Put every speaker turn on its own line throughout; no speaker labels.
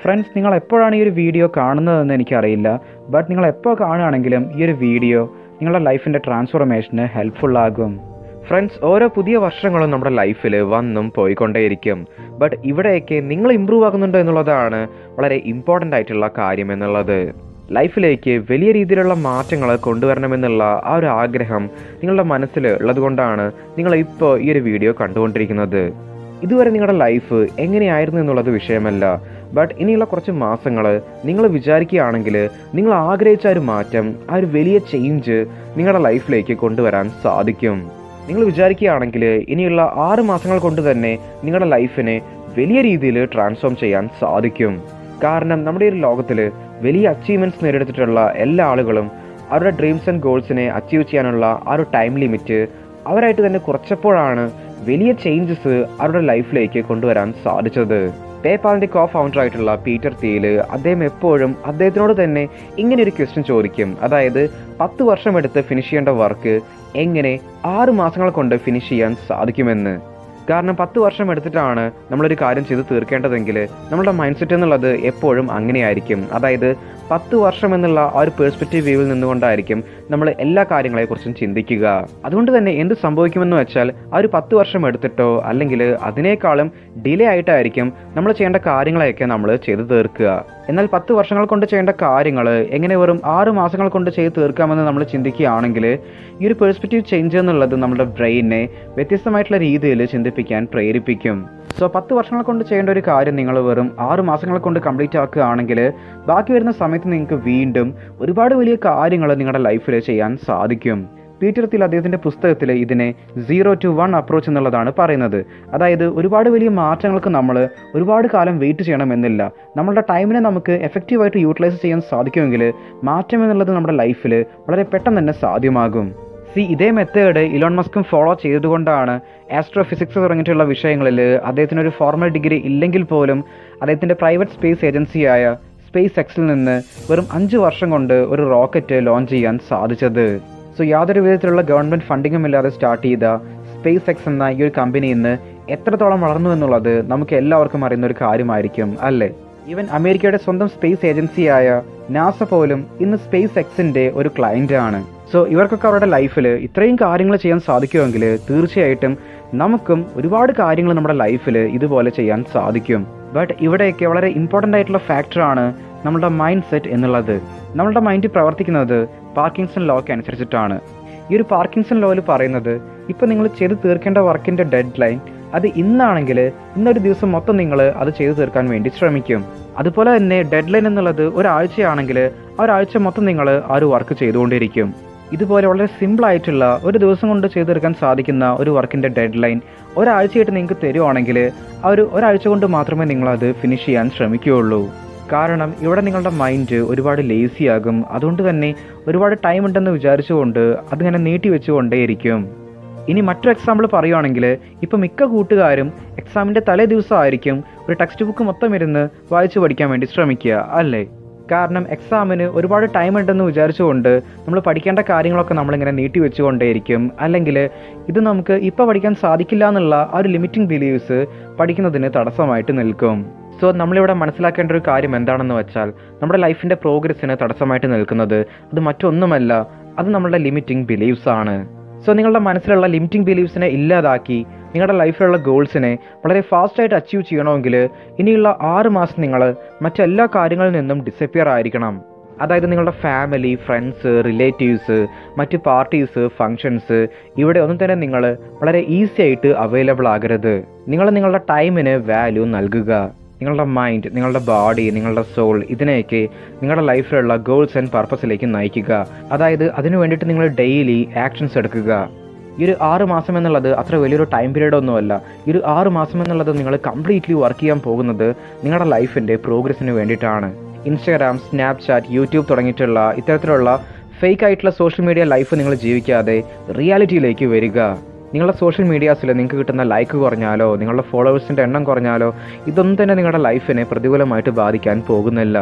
Friends, നിങ്ങൾ എപ്പോഴാണ് ഈ ഒരു വീഡിയോ കാണുന്നതെന്ന് എനിക്കറിയില്ല. ബട്ട് നിങ്ങൾ എപ്പോൾ കാണുകയാണെങ്കിലും ഈ ഒരു വീഡിയോ നിങ്ങളുടെ ലൈഫിൻ്റെ ട്രാൻസ്ഫോർമേഷന് ഹെൽപ്ഫുള്ളാകും. ഫ്രണ്ട്സ്, ഓരോ പുതിയ വർഷങ്ങളും നമ്മുടെ ലൈഫിൽ വന്നും പോയിക്കൊണ്ടേയിരിക്കും. ബട്ട് ഇവിടെയൊക്കെ നിങ്ങൾ ഇമ്പ്രൂവ് ആകുന്നുണ്ടോ എന്നുള്ളതാണ് വളരെ ഇമ്പോർട്ടൻ്റ് ആയിട്ടുള്ള കാര്യം എന്നുള്ളത്. ലൈഫിലേക്ക് വലിയ രീതിയിലുള്ള മാറ്റങ്ങൾ കൊണ്ടുവരണമെന്നുള്ള ആ ഒരു ആഗ്രഹം നിങ്ങളുടെ മനസ്സിൽ ഉള്ളതുകൊണ്ടാണ് നിങ്ങൾ ഇപ്പോൾ ഈ ഒരു വീഡിയോ കണ്ടുകൊണ്ടിരിക്കുന്നത്. ഇതുവരെ നിങ്ങളുടെ ലൈഫ് എങ്ങനെയായിരുന്നു എന്നുള്ളത് വിഷയമല്ല. ബട്ട് ഇനിയുള്ള കുറച്ച് മാസങ്ങൾ നിങ്ങൾ വിചാരിക്കുകയാണെങ്കിൽ നിങ്ങൾ ആഗ്രഹിച്ച ഒരു മാറ്റം, ആ ഒരു വലിയ ചേഞ്ച് നിങ്ങളുടെ ലൈഫിലേക്ക് കൊണ്ടുവരാൻ സാധിക്കും. നിങ്ങൾ വിചാരിക്കുകയാണെങ്കിൽ ഇനിയുള്ള 6 മാസങ്ങൾ കൊണ്ട് തന്നെ നിങ്ങളുടെ ലൈഫിനെ വലിയ രീതിയിൽ ട്രാൻസ്ഫോം ചെയ്യാൻ സാധിക്കും. കാരണം നമ്മുടെ ഒരു ലോകത്തിൽ വലിയ അച്ചീവ്മെൻറ്റ്സ് നേടിയെടുത്തിട്ടുള്ള എല്ലാ ആളുകളും അവരുടെ ഡ്രീംസ് ആൻഡ് ഗോൾസിനെ അച്ചീവ് ചെയ്യാനുള്ള ആ ഒരു ടൈം ലിമിറ്റ് അവരായിട്ട് തന്നെ കുറച്ചപ്പോഴാണ് വലിയ ചേഞ്ചസ് അവരുടെ ലൈഫിലേക്ക് കൊണ്ടുവരാൻ സാധിച്ചത്. പേപാലിൻ്റെ കോ ഫൗണ്ടർ ആയിട്ടുള്ള പീറ്റർ തിയൽ അദ്ദേഹം എപ്പോഴും അദ്ദേഹത്തിനോട് തന്നെ ഇങ്ങനെ ഒരു ക്വസ്റ്റ്യൻ ചോദിക്കും. അതായത് 10 വർഷം എടുത്ത് ഫിനിഷ് ചെയ്യേണ്ട വർക്ക് എങ്ങനെ 6 മാസങ്ങൾ കൊണ്ട് ഫിനിഷ് ചെയ്യാൻ സാധിക്കുമെന്ന്. കാരണം 10 വർഷം എടുത്തിട്ടാണ് നമ്മളൊരു കാര്യം ചെയ്ത് തീർക്കേണ്ടതെങ്കിൽ നമ്മുടെ മൈൻഡ് സെറ്റ് എന്നുള്ളത് എപ്പോഴും അങ്ങനെയായിരിക്കും. അതായത് 10 വർഷം എന്നുള്ള ആ ഒരു പെർസ്പെക്റ്റീവ് വ്യൂവിൽ നിന്നുകൊണ്ടായിരിക്കും നമ്മൾ എല്ലാ കാര്യങ്ങളെക്കുറിച്ചും ചിന്തിക്കുക. അതുകൊണ്ട് തന്നെ എന്ത് സംഭവിക്കുമെന്ന് വെച്ചാൽ ആ ഒരു 10 വർഷം എടുത്തിട്ടോ അല്ലെങ്കിൽ അതിനേക്കാളും ഡിലേ ആയിട്ടായിരിക്കും നമ്മൾ ചെയ്യേണ്ട കാര്യങ്ങളെയൊക്കെ നമ്മൾ ചെയ്ത് തീർക്കുക. എന്നാൽ 10 വർഷങ്ങൾ കൊണ്ട് ചെയ്യേണ്ട കാര്യങ്ങൾ എങ്ങനെ വെറും 6 മാസങ്ങൾ കൊണ്ട് ചെയ്ത് തീർക്കാമെന്ന് നമ്മൾ ചിന്തിക്കുകയാണെങ്കിൽ ഈ ഒരു പെർസ്പെക്റ്റീവ് ചേഞ്ച് എന്നുള്ളത് നമ്മുടെ ബ്രെയിനെ വ്യത്യസ്തമായിട്ടുള്ള രീതിയിൽ ചിന്തിപ്പിക്കാൻ പ്രേരിപ്പിക്കും. സോ 10 വർഷങ്ങൾ കൊണ്ട് ചെയ്യേണ്ട ഒരു കാര്യം നിങ്ങൾ വെറും 6 മാസങ്ങൾ കൊണ്ട് കംപ്ലീറ്റ് ആക്കുകയാണെങ്കിൽ ബാക്കി വരുന്ന സമയത്ത് നിങ്ങൾക്ക് വീണ്ടും ഒരുപാട് വലിയ കാര്യങ്ങൾ നിങ്ങളുടെ ലൈഫിൽ ചെയ്യാൻ സാധിക്കും. പീറ്റർ തിയൽ അദ്ദേഹത്തിൻ്റെ പുസ്തകത്തിൽ ഇതിനെ 0 to 1 അപ്രോച്ച് എന്നുള്ളതാണ് പറയുന്നത്. അതായത് ഒരുപാട് വലിയ മാറ്റങ്ങൾക്ക് നമ്മൾ ഒരുപാട് കാലം വെയിറ്റ് ചെയ്യണമെന്നില്ല. നമ്മളുടെ ടൈമിനെ നമുക്ക് എഫക്റ്റീവായിട്ട് യൂട്ടിലൈസ് ചെയ്യാൻ സാധിക്കുമെങ്കിൽ മാറ്റം എന്നുള്ളത് നമ്മുടെ ലൈഫിൽ വളരെ പെട്ടെന്ന് തന്നെ സാധ്യമാകും. ഇതേ മെത്തേഡ് ഇലോൺ മസ്കും ഫോളോ ചെയ്തുകൊണ്ടാണ് ആസ്ട്രോഫിസിക്സ് തുടങ്ങിയിട്ടുള്ള വിഷയങ്ങളിൽ അദ്ദേഹത്തിനൊരു ഫോർമൽ ഡിഗ്രി ഇല്ലെങ്കിൽ പോലും അദ്ദേഹത്തിൻ്റെ പ്രൈവറ്റ് സ്പേസ് ഏജൻസിയായ സ്പേസ് എക്സിൽ നിന്ന് വെറും 5 വർഷം കൊണ്ട് ഒരു റോക്കറ്റ് ലോഞ്ച് ചെയ്യാൻ സാധിച്ചത്. യാതൊരു വിധത്തിലുള്ള ഗവൺമെൻറ് ഫണ്ടിങ്ങും ഇല്ലാതെ സ്റ്റാർട്ട് ചെയ്ത സ്പേസ് എക്സ് എന്ന ഈ ഒരു കമ്പനി ഇന്ന് എത്രത്തോളം വളർന്നു എന്നുള്ളത് നമുക്ക് എല്ലാവർക്കും അറിയുന്ന ഒരു കാര്യമായിരിക്കും, അല്ലേ? ഈവൻ അമേരിക്കയുടെ സ്വന്തം സ്പേസ് ഏജൻസിയായ നാസ പോലും ഇന്ന് സ്പേസ് എക്സിൻ്റെ ഒരു ക്ലയൻ്റ് ആണ്. ഇവർക്കൊക്കെ അവരുടെ ലൈഫിൽ ഇത്രയും കാര്യങ്ങൾ ചെയ്യാൻ സാധിക്കുമെങ്കിൽ തീർച്ചയായിട്ടും നമുക്കും ഒരുപാട് കാര്യങ്ങൾ നമ്മുടെ ലൈഫിൽ ഇതുപോലെ ചെയ്യാൻ സാധിക്കും. ബട്ട് ഇവിടെയൊക്കെ വളരെ ഇമ്പോർട്ടൻ്റ് ആയിട്ടുള്ള ഫാക്ടറാണ് നമ്മുടെ മൈൻഡ് സെറ്റ് എന്നുള്ളത്. നമ്മളുടെ മൈൻഡ് പ്രവർത്തിക്കുന്നത് പാർക്കിൻസൺ ലോക്ക് അനുസരിച്ചിട്ടാണ്. ഈ ഒരു പാർക്കിൻസൺ ലോയിൽ പറയുന്നത് ഇപ്പോൾ നിങ്ങൾ ചെയ്ത് തീർക്കേണ്ട വർക്കിൻ്റെ ഡെഡ് ലൈൻ അത് ഇന്നാണെങ്കിൽ ഇന്നൊരു ദിവസം മൊത്തം നിങ്ങൾ അത് ചെയ്തു തീർക്കാൻ വേണ്ടി ശ്രമിക്കും. അതുപോലെ തന്നെ ഡെഡ് ലൈൻ എന്നുള്ളത് ഒരാഴ്ചയാണെങ്കിൽ ആ ഒരാഴ്ച മൊത്തം നിങ്ങൾ ആ ഒരു വർക്ക് ചെയ്തുകൊണ്ടിരിക്കും. ഇതുപോലെ വളരെ സിമ്പിളായിട്ടുള്ള ഒരു ദിവസം കൊണ്ട് ചെയ്തു തീർക്കാൻ സാധിക്കുന്ന ഒരു വർക്കിൻ്റെ ഡെഡ് ലൈൻ ഒരാഴ്ചയായിട്ട് നിങ്ങൾക്ക് തരുവാണെങ്കിൽ ആ ഒരാഴ്ച കൊണ്ട് മാത്രമേ നിങ്ങളത് ഫിനിഷ് ചെയ്യാൻ ശ്രമിക്കുകയുള്ളൂ. കാരണം ഇവിടെ നിങ്ങളുടെ മൈൻഡ് ഒരുപാട് ലേസിയാകും. അതുകൊണ്ട് തന്നെ ഒരുപാട് ടൈം ഉണ്ടെന്ന് വിചാരിച്ചുകൊണ്ട് അതിങ്ങനെ നീട്ടി വെച്ചുകൊണ്ടേയിരിക്കും. ഇനി മറ്റൊരു എക്സാമ്പിൾ പറയുവാണെങ്കിൽ ഇപ്പോൾ മിക്ക കൂട്ടുകാരും എക്സാമിൻ്റെ തലേ ദിവസമായിരിക്കും ഒരു ടെക്സ്റ്റ് ബുക്ക് മൊത്തം ഇരുന്ന് വായിച്ചു പഠിക്കാൻ വേണ്ടി ശ്രമിക്കുക, അല്ലേ? കാരണം എക്സാമിന് ഒരുപാട് ടൈം ഉണ്ടെന്ന് വിചാരിച്ചുകൊണ്ട് നമ്മൾ പഠിക്കേണ്ട കാര്യങ്ങളൊക്കെ നമ്മളിങ്ങനെ നീട്ടി വെച്ചുകൊണ്ടേയിരിക്കും. അല്ലെങ്കിൽ ഇത് നമുക്ക് ഇപ്പോൾ പഠിക്കാൻ സാധിക്കില്ല എന്നുള്ള ആ ഒരു ലിമിറ്റിംഗ് ബിലീവ്സ് പഠിക്കുന്നതിന് തടസ്സമായിട്ട് നിൽക്കും. നമ്മളിവിടെ മനസ്സിലാക്കേണ്ട ഒരു കാര്യം എന്താണെന്ന് വെച്ചാൽ നമ്മുടെ ലൈഫിൻ്റെ പ്രോഗ്രസ്സിന് തടസ്സമായിട്ട് നിൽക്കുന്നത് അത് മറ്റൊന്നുമല്ല, അത് നമ്മളുടെ ലിമിറ്റിംഗ് ബിലീവ്സ് ആണ്. നിങ്ങളുടെ മനസ്സിലുള്ള ലിമിറ്റിംഗ് ബിലീവ്സിനെ ഇല്ലാതാക്കി നിങ്ങളുടെ ലൈഫിലുള്ള ഗോൾസിനെ വളരെ ഫാസ്റ്റായിട്ട് അച്ചീവ് ചെയ്യണമെങ്കിൽ ഇനിയുള്ള 6 മാസം നിങ്ങൾ മറ്റെല്ലാ കാര്യങ്ങളിൽ നിന്നും ഡിസപ്പിയർ ആയിരിക്കണം. അതായത് നിങ്ങളുടെ ഫാമിലി, ഫ്രണ്ട്സ്, റിലേറ്റീവ്സ്, മറ്റ് പാർട്ടീസ്, ഫങ്ഷൻസ് ഇവിടെ ഒന്നും തന്നെ നിങ്ങൾ വളരെ ഈസി ആയിട്ട് അവൈലബിൾ ആകരുത്. നിങ്ങൾ നിങ്ങളുടെ ടൈമിന് വാല്യൂ നൽകുക. നിങ്ങളുടെ മൈൻഡ്, നിങ്ങളുടെ ബോഡി, നിങ്ങളുടെ സോൾ ഇതിനെയൊക്കെ നിങ്ങളുടെ ലൈഫിലുള്ള ഗോൾസ് ആൻഡ് പർപ്പസിലേക്ക് നയിക്കുക. അതായത് അതിനു വേണ്ടിയിട്ട് നിങ്ങൾ ഡെയിലി ആക്ഷൻസ് എടുക്കുക. ഈ ഒരു 6 മാസം എന്നുള്ളത് അത്ര വലിയൊരു ടൈം പീരീഡ് ഒന്നുമല്ല. ഈ ഒരു 6 മാസം എന്നുള്ളത് നിങ്ങൾ കംപ്ലീറ്റ്ലി വർക്ക് ചെയ്യാൻ പോകുന്നത് നിങ്ങളുടെ ലൈഫിൻ്റെ പ്രോഗ്രസ്സിന് വേണ്ടിയിട്ടാണ്. ഇൻസ്റ്റാഗ്രാം, സ്നാപ്ചാറ്റ്, യൂട്യൂബ് തുടങ്ങിയിട്ടുള്ള ഇത്തരത്തിലുള്ള ഫേക്ക് ആയിട്ടുള്ള സോഷ്യൽ മീഡിയ ലൈഫ് നിങ്ങൾ ജീവിക്കാതെ റിയാലിറ്റിയിലേക്ക് വരിക. നിങ്ങളുടെ സോഷ്യൽ മീഡിയാസിൽ നിങ്ങൾക്ക് കിട്ടുന്ന ലൈക്ക് കുറഞ്ഞാലോ നിങ്ങളുടെ ഫോളോവേഴ്സിൻ്റെ എണ്ണം കുറഞ്ഞാലോ ഇതൊന്നും തന്നെ നിങ്ങളുടെ ലൈഫിനെ പ്രതികൂലമായിട്ട് ബാധിക്കാൻ പോകുന്നില്ല.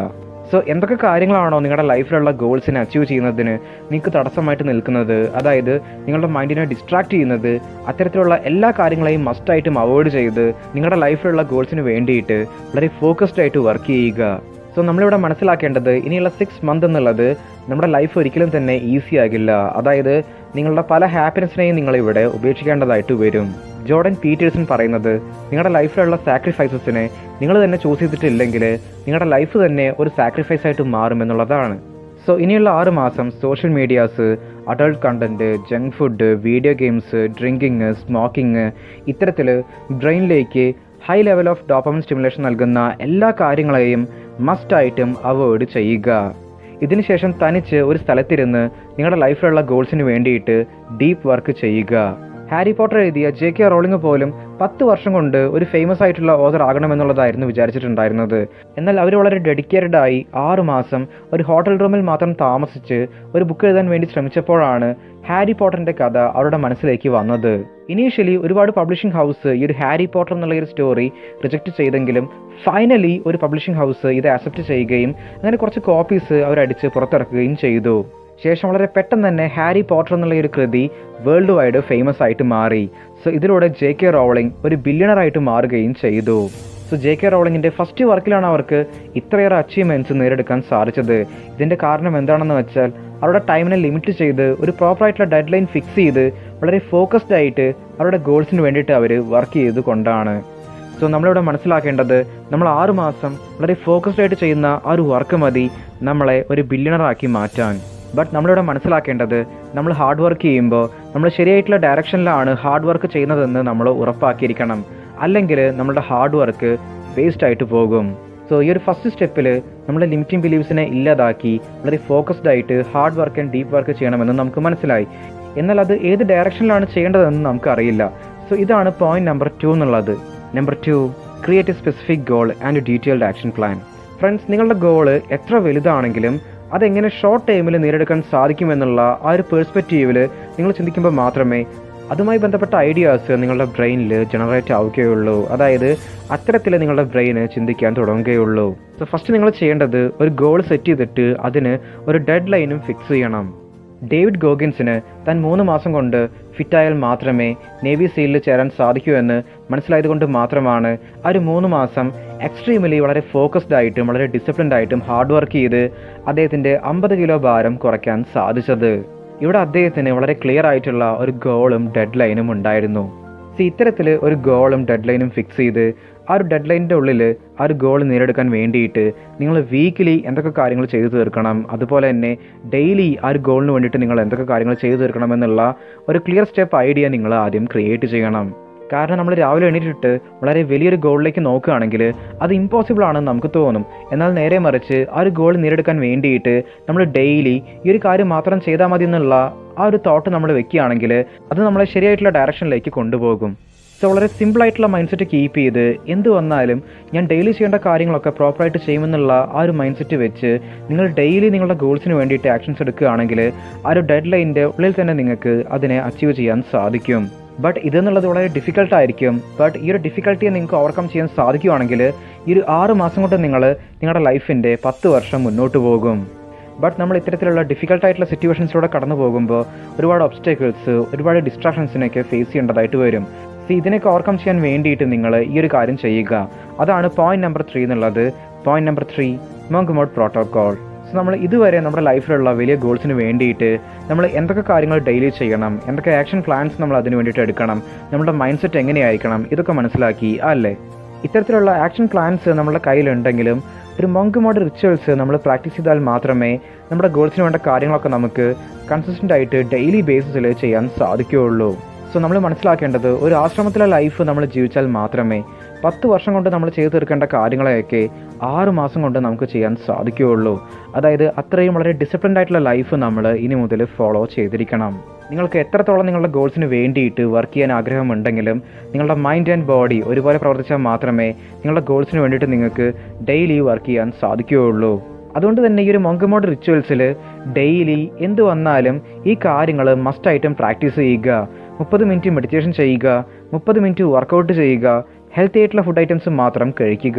സോ എന്തൊക്കെ കാര്യങ്ങളാണോ നിങ്ങളുടെ ലൈഫിലുള്ള ഗോൾസിനെ അച്ചീവ് ചെയ്യുന്നതിന് നിങ്ങൾക്ക് തടസ്സമായിട്ട് നിൽക്കുന്നത്, അതായത് നിങ്ങളുടെ മൈൻഡിനെ ഡിസ്ട്രാക്ട് ചെയ്യുന്നത്, അത്തരത്തിലുള്ള എല്ലാ കാര്യങ്ങളെയും മസ്റ്റായിട്ടും അവോയ്ഡ് ചെയ്ത് നിങ്ങളുടെ ലൈഫിലുള്ള ഗോൾസിന് വേണ്ടിയിട്ട് വളരെ ഫോക്കസ്ഡ് ആയിട്ട് വർക്ക് ചെയ്യുക. സോ നമ്മളിവിടെ മനസ്സിലാക്കേണ്ടത് ഇനിയുള്ള 6 മന്ത് എന്നുള്ളത് നമ്മുടെ ലൈഫ് ഒരിക്കലും തന്നെ ഈസി ആകില്ല. അതായത് നിങ്ങളുടെ പല ഹാപ്പിനെസ്സിനെയും നിങ്ങളിവിടെ ഉപേക്ഷിക്കേണ്ടതായിട്ട് വരും. ജോർഡൻ പീറ്റേഴ്സൺ പറയുന്നത് നിങ്ങളുടെ ലൈഫിലുള്ള സാക്രിഫൈസസിനെ നിങ്ങൾ തന്നെ ചൂസ് ചെയ്തിട്ടില്ലെങ്കിൽ നിങ്ങളുടെ ലൈഫ് തന്നെ ഒരു സാക്രിഫൈസ് ആയിട്ട് മാറുമെന്നുള്ളതാണ്. സോ ഇനിയുള്ള 6 മാസം social medias, adult content, junk food, video games, drinking, smoking, ഇത്തരത്തിൽ ബ്രെയിനിലേക്ക് high level of dopamine stimulation നൽകുന്ന എല്ലാ കാര്യങ്ങളെയും മസ്റ്റായിട്ടും അവോയ്ഡ് ചെയ്യുക. ഇതിനുശേഷം തനിച്ച് ഒരു സ്ഥലത്തിരുന്ന് നിങ്ങളുടെ ലൈഫിലുള്ള ഗോൾസിന് വേണ്ടിയിട്ട് ഡീപ്പ് വർക്ക് ചെയ്യുക. ഹാരി പോട്ടർ എഴുതിയ JK റോളിംഗ് പോലും 10 വർഷം കൊണ്ട് ഒരു ഫേമസ് ആയിട്ടുള്ള ഓഥർ ആകണമെന്നുള്ളതായിരുന്നു വിചാരിച്ചിട്ടുണ്ടായിരുന്നത്. എന്നാൽ അവർ വളരെ ഡെഡിക്കേറ്റഡ് ആയി 6 മാസം ഒരു ഹോട്ടൽ റൂമിൽ മാത്രം താമസിച്ച് ഒരു ബുക്ക് എഴുതാൻ വേണ്ടി ശ്രമിച്ചപ്പോഴാണ് ഹാരി പോട്ടറിന്റെ കഥ അവരുടെ മനസ്സിലേക്ക് വന്നത്. ഇനീഷ്യലി ഒരുപാട് പബ്ലിഷിംഗ് ഹൗസ് ഈ ഒരു ഹാരി പോട്ടർ എന്നുള്ള ഒരു സ്റ്റോറി റിജക്റ്റ് ചെയ്തെങ്കിലും ഫൈനലി ഒരു പബ്ലിഷിംഗ് ഹൗസ് ഇത് ആക്സെപ്റ്റ് ചെയ്യുകയും അങ്ങനെ കുറച്ച് കോപ്പീസ് അവരടിച്ച് പുറത്തിറക്കുകയും ചെയ്തു. ശേഷം വളരെ പെട്ടെന്ന് തന്നെ ഹാരി പോട്ടർ എന്നുള്ള ഒരു കൃതി വേൾഡ് വൈഡ് ഫേമസ് ആയിട്ട് മാറി. സോ ഇതിലൂടെ JK റോളിംഗ് ഒരു ബില്യണറായിട്ട് മാറുകയും ചെയ്തു. സോ JK റോളിങ്ങിൻ്റെ ഫസ്റ്റ് വർക്കിലാണ് അവർക്ക് ഇത്രയേറെ അച്ചീവ്മെൻറ്റ്സ് നേടിയെടുക്കാൻ സാധിച്ചത്. ഇതിൻ്റെ കാരണം എന്താണെന്ന് വെച്ചാൽ അവരുടെ ടൈമിനെ ലിമിറ്റ് ചെയ്ത് ഒരു പ്രോപ്പറായിട്ടുള്ള ഡെഡ് ലൈൻ ഫിക്സ് ചെയ്ത് വളരെ ഫോക്കസ്ഡ് ആയിട്ട് അവരുടെ ഗോൾസിന് വേണ്ടിയിട്ട് അവർ വർക്ക് ചെയ്ത് കൊണ്ടാണ്. സോ നമ്മളിവിടെ മനസ്സിലാക്കേണ്ടത് നമ്മൾ 6 മാസം വളരെ ഫോക്കസ്ഡ് ആയിട്ട് ചെയ്യുന്ന ആ ഒരു വർക്ക് മതി നമ്മളെ ഒരു ബില്യണറാക്കി മാറ്റാൻ. ബട്ട് നമ്മളിവിടെ മനസ്സിലാക്കേണ്ടത് നമ്മൾ ഹാർഡ് വർക്ക് ചെയ്യുമ്പോൾ നമ്മൾ ശരിയായിട്ടുള്ള ഡയറക്ഷനിലാണ് ഹാർഡ് വർക്ക് ചെയ്യുന്നതെന്ന് നമ്മൾ ഉറപ്പാക്കിയിരിക്കണം. അല്ലെങ്കിൽ നമ്മളുടെ ഹാർഡ് വർക്ക് വേസ്റ്റ് ആയിട്ട് പോകും. സോ ഈ ഒരു ഫസ്റ്റ് സ്റ്റെപ്പിൽ നമ്മുടെ ലിമിറ്റിംഗ് ബിലീവ്സിനെ ഇല്ലാതാക്കി വളരെ ഫോക്കസ്ഡ് ആയിട്ട് hard work and deep work ചെയ്യണമെന്ന് നമുക്ക് മനസ്സിലായി. എന്നാൽ അത് ഏത് ഡയറക്ഷനിലാണ് ചെയ്യേണ്ടതെന്ന് നമുക്കറിയില്ല. സോ ഇതാണ് പോയിന്റ് നമ്പർ 2 എന്നുള്ളത്. Number 2, create a specific goal and detailed action plan. Friends, നിങ്ങളുടെ ഗോള് എത്ര വലുതാണെങ്കിലും അതെങ്ങനെ ഷോർട്ട് ടൈമിൽ നേടിയെടുക്കാൻ സാധിക്കുമെന്നുള്ള ആ ഒരു പെർസ്പെക്റ്റീവിൽ നിങ്ങൾ ചിന്തിക്കുമ്പോൾ മാത്രമേ അതുമായി ബന്ധപ്പെട്ട ഐഡിയാസ് നിങ്ങളുടെ ബ്രെയിനിൽ ജനറേറ്റ് ആവുകയുള്ളൂ. അതായത് അത്തരത്തിൽ നിങ്ങളുടെ ബ്രെയിന് ചിന്തിക്കാൻ തുടങ്ങുകയുള്ളൂ. സോ ഫസ്റ്റ് നിങ്ങൾ ചെയ്യേണ്ടത് ഒരു ഗോൾ സെറ്റ് ചെയ്തിട്ട് അതിന് ഒരു ഡെഡ് ലൈനും ഫിക്സ് ചെയ്യണം. ഡേവിഡ് ഗോഗിൻസിന് താൻ 3 മാസം കൊണ്ട് ഫിറ്റായാൽ മാത്രമേ നേവി സീലിൽ ചേരാൻ സാധിക്കൂ എന്ന് മനസ്സിലായതുകൊണ്ട് മാത്രമാണ് ആ ഒരു 3 മാസം എക്സ്ട്രീമലി വളരെ ഫോക്കസ്ഡ് ആയിട്ടും വളരെ ഡിസിപ്ലിൻഡ് ആയിട്ടും ഹാർഡ് വർക്ക് ചെയ്ത് അദ്ദേഹത്തിൻ്റെ 50 കിലോ ഭാരം കുറയ്ക്കാൻ സാധിച്ചത്. ഇവിടെ അദ്ദേഹത്തിന് വളരെ ക്ലിയർ ആയിട്ടുള്ള ഒരു ഗോളും ഡെഡ് ലൈനും ഉണ്ടായിരുന്നു. ഇത്തരത്തിൽ ഒരു ഗോളും ഡെഡ് ലൈനും ഫിക്സ് ചെയ്ത് ആ ഒരു ഡെഡ് ലൈനിൻ്റെ ഉള്ളിൽ ആ ഒരു ഗോൾ നേടിയെടുക്കാൻ വേണ്ടിയിട്ട് നിങ്ങൾ വീക്കിലി എന്തൊക്കെ കാര്യങ്ങൾ ചെയ്തു തീർക്കണം, അതുപോലെ തന്നെ ഡെയിലി ആ ഒരു ഗോളിന് വേണ്ടിയിട്ട് നിങ്ങൾ എന്തൊക്കെ കാര്യങ്ങൾ ചെയ്തു തീർക്കണം എന്നുള്ള ഒരു ക്ലിയർ സ്റ്റെപ്പ് ഐഡിയ നിങ്ങൾ ആദ്യം ക്രിയേറ്റ് ചെയ്യണം. കാരണം നമ്മൾ രാവിലെ എണീറ്റിട്ട് വളരെ വലിയൊരു ഗോളിലേക്ക് നോക്കുകയാണെങ്കിൽ അത് ഇമ്പോസിബിൾ ആണെന്ന് നമുക്ക് തോന്നും. എന്നാൽ നേരെ മറിച്ച് ആ ഒരു ഗോൾ നേടിയെടുക്കാൻ വേണ്ടിയിട്ട് നമ്മൾ ഡെയിലി ഈ ഒരു കാര്യം മാത്രം ചെയ്താൽ മതി എന്നുള്ള ആ ഒരു തോട്ട് നമ്മൾ വെക്കുകയാണെങ്കിൽ അത് നമ്മളെ ശരിയായിട്ടുള്ള ഡയറക്ഷനിലേക്ക് കൊണ്ടുപോകും. സോ വളരെ സിമ്പിളായിട്ടുള്ള മൈൻഡ് സെറ്റ് കീപ്പ് ചെയ്ത് എന്ത് വന്നാലും ഞാൻ ഡെയിലി ചെയ്യേണ്ട കാര്യങ്ങളൊക്കെ പ്രോപ്പറായിട്ട് ചെയ്യുമെന്നുള്ള ആ ഒരു മൈൻഡ് സെറ്റ് വെച്ച് നിങ്ങൾ ഡെയിലി നിങ്ങളുടെ ഗോൾസിന് വേണ്ടിയിട്ട് ആക്ഷൻസ് എടുക്കുകയാണെങ്കിൽ ആ ഒരു ഡെഡ് ലൈനിൻ്റെ ഉള്ളിൽ തന്നെ നിങ്ങൾക്ക് അതിനെ അച്ചീവ് ചെയ്യാൻ സാധിക്കും. ബട്ട് ഇതെന്നുള്ളത് വളരെ ഡിഫിക്കൽട്ടായിരിക്കും. ബട്ട് ഈ ഒരു ഡിഫിക്കൽട്ടിയെ നിങ്ങൾക്ക് ഓവർകം ചെയ്യാൻ സാധിക്കുകയാണെങ്കിൽ ഈ ഒരു 6 മാസം കൊണ്ട് നിങ്ങൾ നിങ്ങളുടെ ലൈഫിൻ്റെ 10 വർഷം മുന്നോട്ട് പോകും. ബട്ട് നമ്മൾ ഇത്തരത്തിലുള്ള ഡിഫിക്കൽട്ടായിട്ടുള്ള സിറ്റുവേഷൻസിലൂടെ കടന്നു പോകുമ്പോൾ ഒരുപാട് ഒബ്സ്റ്റക്കിൾസ്, ഒരുപാട് ഡിസ്ട്രാക്ഷൻസിനൊക്കെ ഫേസ് ചെയ്യേണ്ടതായിട്ട് വരും. ഇതിനൊക്കെ ഓവർകം ചെയ്യാൻ വേണ്ടിയിട്ട് നിങ്ങൾ ഈ ഒരു കാര്യം ചെയ്യുക. അതാണ് പോയിന്റ് നമ്പർ 3 എന്നുള്ളത്. Point number 3, monk mode protocol. So നമ്മൾ ഇതുവരെ നമ്മുടെ ലൈഫിലുള്ള വലിയ ഗോൾസിന് വേണ്ടിയിട്ട് നമ്മൾ എന്തൊക്കെ കാര്യങ്ങൾ ഡെയിലി ചെയ്യണം, എന്തൊക്കെ ആക്ഷൻ പ്ലാൻസ് നമ്മൾ അതിന് വേണ്ടിയിട്ട് എടുക്കണം, നമ്മുടെ മൈൻഡ് സെറ്റ് എങ്ങനെയായിരിക്കണം, ഇതൊക്കെ മനസ്സിലാക്കി അല്ലേ? ഇത്തരത്തിലുള്ള ആക്ഷൻ പ്ലാൻസ് നമ്മുടെ കയ്യിലുണ്ടെങ്കിലും ഒരു മോങ്ക് മോഡ് റിച്വൽസ് നമ്മൾ പ്രാക്ടീസ് ചെയ്താൽ മാത്രമേ നമ്മുടെ ഗോൾസിന് വേണ്ട കാര്യങ്ങളൊക്കെ നമുക്ക് കൺസിസ്റ്റൻ്റ് ആയിട്ട് ഡെയിലി ബേസിസിൽ ചെയ്യാൻ സാധിക്കുകയുള്ളൂ. സോ നമ്മൾ മനസ്സിലാക്കേണ്ടത് ഒരു ആശ്രമത്തിലെ ലൈഫ് നമ്മൾ ജീവിച്ചാൽ മാത്രമേ 10 വർഷം കൊണ്ട് നമ്മൾ ചെയ്തു തീർക്കേണ്ട കാര്യങ്ങളെയൊക്കെ 6 മാസം കൊണ്ട് നമുക്ക് ചെയ്യാൻ സാധിക്കുകയുള്ളൂ. അതായത് അത്രയും വളരെ ഡിസിപ്ലിൻഡ് ആയിട്ടുള്ള ലൈഫ് നമ്മൾ ഇനി മുതൽ ഫോളോ ചെയ്തിരിക്കണം. നിങ്ങൾക്ക് എത്രത്തോളം നിങ്ങളുടെ ഗോൾസിന് വേണ്ടിയിട്ട് വർക്ക് ചെയ്യാൻ ആഗ്രഹമുണ്ടെങ്കിലും നിങ്ങളുടെ മൈൻഡ് ആൻഡ് ബോഡി ഒരുപോലെ പ്രവർത്തിച്ചാൽ മാത്രമേ നിങ്ങളുടെ ഗോൾസിന് വേണ്ടിയിട്ട് നിങ്ങൾക്ക് ഡെയിലി വർക്ക് ചെയ്യാൻ സാധിക്കുകയുള്ളൂ. അതുകൊണ്ട് തന്നെ ഈ ഒരു മോങ്ക് മോഡ് റിച്വൽസിൽ ഡെയിലി എന്ത് വന്നാലും ഈ കാര്യങ്ങൾ മസ്റ്റായിട്ടും പ്രാക്ടീസ് ചെയ്യുക. 30 മിനിറ്റ് മെഡിറ്റേഷൻ ചെയ്യുക, 30 മിനിറ്റ് വർക്കൗട്ട് ചെയ്യുക, ഹെൽത്തി ആയിട്ടുള്ള ഫുഡ് ഐറ്റംസ് മാത്രം കഴിക്കുക.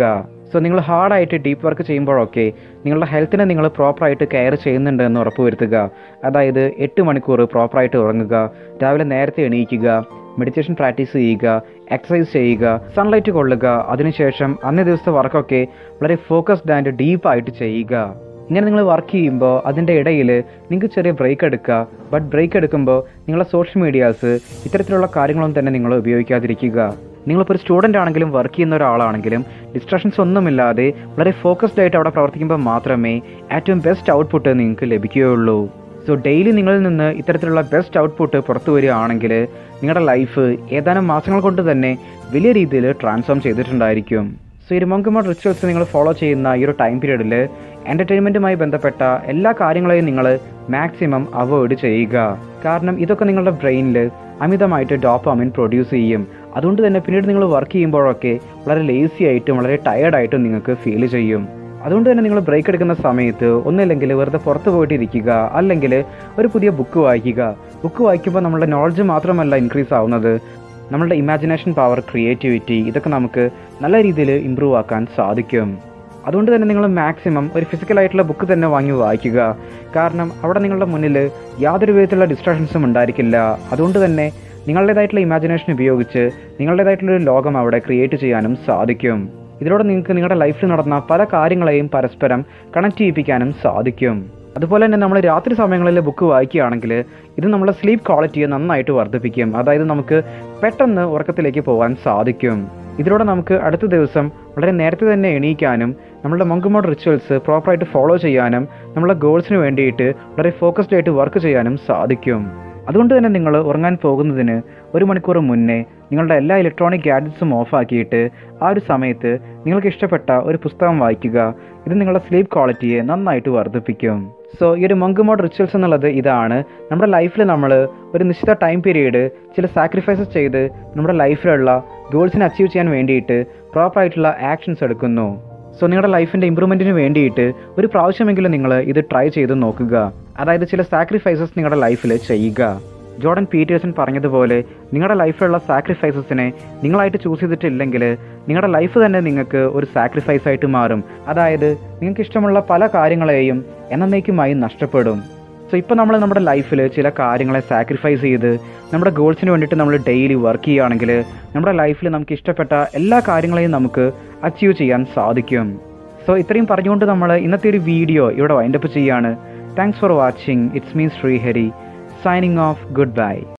സോ നിങ്ങൾ ഹാർഡായിട്ട് ഡീപ്പ് വർക്ക് ചെയ്യുമ്പോഴൊക്കെ നിങ്ങളുടെ ഹെൽത്തിനെ നിങ്ങൾ പ്രോപ്പറായിട്ട് കെയർ ചെയ്യുന്നുണ്ട് എന്ന് ഉറപ്പുവരുത്തുക. അതായത് 8 മണിക്കൂർ പ്രോപ്പറായിട്ട് ഉറങ്ങുക, രാവിലെ നേരത്തെ എണീക്കുക, മെഡിറ്റേഷൻ പ്രാക്ടീസ് ചെയ്യുക, എക്സസൈസ് ചെയ്യുക, സൺലൈറ്റ് കൊള്ളുക. അതിനുശേഷം അന്നേ ദിവസത്തെ വർക്കൊക്കെ വളരെ ഫോക്കസ്ഡ് ആൻഡ് ഡീപ്പായിട്ട് ചെയ്യുക. ഇങ്ങനെ നിങ്ങൾ വർക്ക് ചെയ്യുമ്പോൾ അതിൻ്റെ ഇടയിൽ നിങ്ങൾക്ക് ചെറിയ ബ്രേക്ക് എടുക്കുക. ബട്ട് ബ്രേക്ക് എടുക്കുമ്പോൾ നിങ്ങളുടെ സോഷ്യൽ മീഡിയാസ് ഇത്തരത്തിലുള്ള കാര്യങ്ങളൊന്നും തന്നെ നിങ്ങൾ ഉപയോഗിക്കാതിരിക്കുക. നിങ്ങളിപ്പോൾ ഒരു സ്റ്റുഡൻ്റ് ആണെങ്കിലും വർക്ക് ചെയ്യുന്ന ഒരാളാണെങ്കിലും ഡിസ്ട്രാക്ഷൻസ് ഒന്നുമില്ലാതെ വളരെ ഫോക്കസ്ഡ് ആയിട്ട് അവിടെ പ്രവർത്തിക്കുമ്പോൾ മാത്രമേ ഏറ്റവും ബെസ്റ്റ് ഔട്ട്പുട്ട് നിങ്ങൾക്ക് ലഭിക്കുകയുള്ളൂ. സോ ഡെയിലി നിങ്ങളിൽ നിന്ന് ഇത്തരത്തിലുള്ള ബെസ്റ്റ് ഔട്ട്പുട്ട് പുറത്തു വരികയാണെങ്കിൽ നിങ്ങളുടെ ലൈഫ് ഏതാനും മാസങ്ങൾ കൊണ്ട് തന്നെ വലിയ രീതിയിൽ ട്രാൻസ്ഫോം ചെയ്തിട്ടുണ്ടായിരിക്കും. സോ ഈ മങ്ക് മോഡ് റിച്വൽസ് നിങ്ങൾ ഫോളോ ചെയ്യുന്ന ഈ ഒരു ടൈം പീരീഡിൽ എൻ്റർടൈൻമെൻറ്റുമായി ബന്ധപ്പെട്ട എല്ലാ കാര്യങ്ങളെയും നിങ്ങൾ മാക്സിമം അവോയ്ഡ് ചെയ്യുക. കാരണം ഇതൊക്കെ നിങ്ങളുടെ ബ്രെയിനിൽ അമിതമായിട്ട് ഡോപാമിൻ പ്രൊഡ്യൂസ് ചെയ്യും. അതുകൊണ്ട് തന്നെ പിന്നീട് നിങ്ങൾ വർക്ക് ചെയ്യുമ്പോഴൊക്കെ വളരെ ലേസി ആയിട്ടും വളരെ ടയേർഡായിട്ടും നിങ്ങൾക്ക് ഫീൽ ചെയ്യും. അതുകൊണ്ട് തന്നെ നിങ്ങൾ ബ്രേക്ക് എടുക്കുന്ന സമയത്ത് ഒന്നില്ലെങ്കിൽ വെറുതെ പുറത്ത് പോയിട്ട് ഇരിക്കുക, അല്ലെങ്കിൽ ഒരു പുതിയ ബുക്ക് വായിക്കുക. ബുക്ക് വായിക്കുമ്പോൾ നമ്മളുടെ നോളജ് മാത്രമല്ല ഇൻക്രീസ് ആവുന്നത്, നമ്മളുടെ ഇമാജിനേഷൻ പവർ, ക്രിയേറ്റിവിറ്റി ഇതൊക്കെ നമുക്ക് നല്ല രീതിയിൽ ഇമ്പ്രൂവ് ആക്കാൻ സാധിക്കും. അതുകൊണ്ട് തന്നെ നിങ്ങൾ മാക്സിമം ഒരു ഫിസിക്കലായിട്ടുള്ള ബുക്ക് തന്നെ വാങ്ങി വായിക്കുക. കാരണം അവിടെ നിങ്ങളുടെ മുന്നിൽ യാതൊരു വിധത്തിലുള്ള ഡിസ്ട്രാക്ഷൻസും ഉണ്ടായിരിക്കില്ല. അതുകൊണ്ട് തന്നെ നിങ്ങളുടേതായിട്ടുള്ള ഇമാജിനേഷൻ ഉപയോഗിച്ച് നിങ്ങളുടേതായിട്ടുള്ളൊരു ലോകം അവിടെ ക്രിയേറ്റ് ചെയ്യാനും സാധിക്കും. ഇതിലൂടെ നിങ്ങൾക്ക് നിങ്ങളുടെ ലൈഫിൽ നടന്ന പല കാര്യങ്ങളെയും പരസ്പരം കണക്ട് ചെയ്യിപ്പിക്കാനും സാധിക്കും. അതുപോലെ തന്നെ നമ്മൾ രാത്രി സമയങ്ങളിൽ ബുക്ക് വായിക്കുകയാണെങ്കിൽ ഇത് നമ്മുടെ സ്ലീപ്പ് ക്വാളിറ്റിയെ നന്നായിട്ട് വർദ്ധിപ്പിക്കും. അതായത് നമുക്ക് പെട്ടെന്ന് ഉറക്കത്തിലേക്ക് പോകാൻ സാധിക്കും. ഇതിലൂടെ നമുക്ക് അടുത്ത ദിവസം വളരെ നേരത്തെ തന്നെ എണീക്കാനും നമ്മളുടെ മങ്ക് മോഡ് റിച്വൽസ് പ്രോപ്പറായിട്ട് ഫോളോ ചെയ്യാനും നമ്മളെ ഗോൾസിന് വേണ്ടിയിട്ട് വളരെ ഫോക്കസ്ഡ് ആയിട്ട് വർക്ക് ചെയ്യാനും സാധിക്കും. അതുകൊണ്ട് തന്നെ നിങ്ങൾ ഉറങ്ങാൻ പോകുന്നതിന് 1 മണിക്കൂർ മുന്നേ നിങ്ങളുടെ എല്ലാ ഇലക്ട്രോണിക് ഗാഡ്ജറ്റ്സും ഓഫാക്കിയിട്ട് ആ ഒരു സമയത്ത് നിങ്ങൾക്ക് ഇഷ്ടപ്പെട്ട ഒരു പുസ്തകം വായിക്കുക. ഇത് നിങ്ങളുടെ സ്ലീപ്പ് ക്വാളിറ്റിയെ നന്നായിട്ട് വർദ്ധിപ്പിക്കും. സോ ഈ ഒരു മങ്ക് മോഡ് റിച്വൽസ് എന്നുള്ളത് ഇതാണ്. നമ്മുടെ ലൈഫിൽ നമ്മൾ ഒരു നിശ്ചിത ടൈം പീരീഡ് ചില സാക്രിഫൈസസ് ചെയ്ത് നമ്മുടെ ലൈഫിലുള്ള ഗോൾസിനെ അച്ചീവ് ചെയ്യാൻ വേണ്ടിയിട്ട് പ്രോപ്പറായിട്ടുള്ള ആക്ഷൻസ് എടുക്കുന്നു. സോ നിങ്ങളുടെ ലൈഫിൻ്റെ ഇമ്പ്രൂവ്മെൻറ്റിന് വേണ്ടിയിട്ട് ഒരു പ്രാവശ്യമെങ്കിലും നിങ്ങൾ ഇത് ട്രൈ ചെയ്ത് നോക്കുക. അതായത് ചില സാക്രിഫൈസസ് നിങ്ങളുടെ ലൈഫിൽ ചെയ്യുക. ജോർഡൻ പീറ്റേഴ്സൺ പറഞ്ഞതുപോലെ നിങ്ങളുടെ ലൈഫിലുള്ള സാക്രിഫൈസസിനെ നിങ്ങളായിട്ട് ചൂസ് ചെയ്തിട്ടില്ലെങ്കിൽ നിങ്ങളുടെ ലൈഫ് തന്നെ നിങ്ങൾക്ക് ഒരു സാക്രിഫൈസ് ആയിട്ട് മാറും. അതായത് നിങ്ങൾക്ക് ഇഷ്ടമുള്ള പല കാര്യങ്ങളെയും എന്നേക്കുമായി നഷ്ടപ്പെടും. സോ ഇപ്പോൾ നമ്മൾ നമ്മുടെ ലൈഫിൽ ചില കാര്യങ്ങളെ സാക്രിഫൈസ് ചെയ്ത് നമ്മുടെ ഗോൾസിന് വേണ്ടിയിട്ട് നമ്മൾ ഡെയിലി വർക്ക് ചെയ്യുകയാണെങ്കിൽ നമ്മുടെ ലൈഫിൽ നമുക്ക് ഇഷ്ടപ്പെട്ട എല്ലാ കാര്യങ്ങളെയും നമുക്ക് അച്ചീവ് ചെയ്യാൻ സാധിക്കും. സോ ഇത്രയും പറഞ്ഞുകൊണ്ട് നമ്മൾ ഇന്നത്തെ ഒരു വീഡിയോ ഇവിടെ വൈൻഡപ്പ് ചെയ്യുകയാണ്. Thanks for watching. It's me Srihari. Signing off. Goodbye.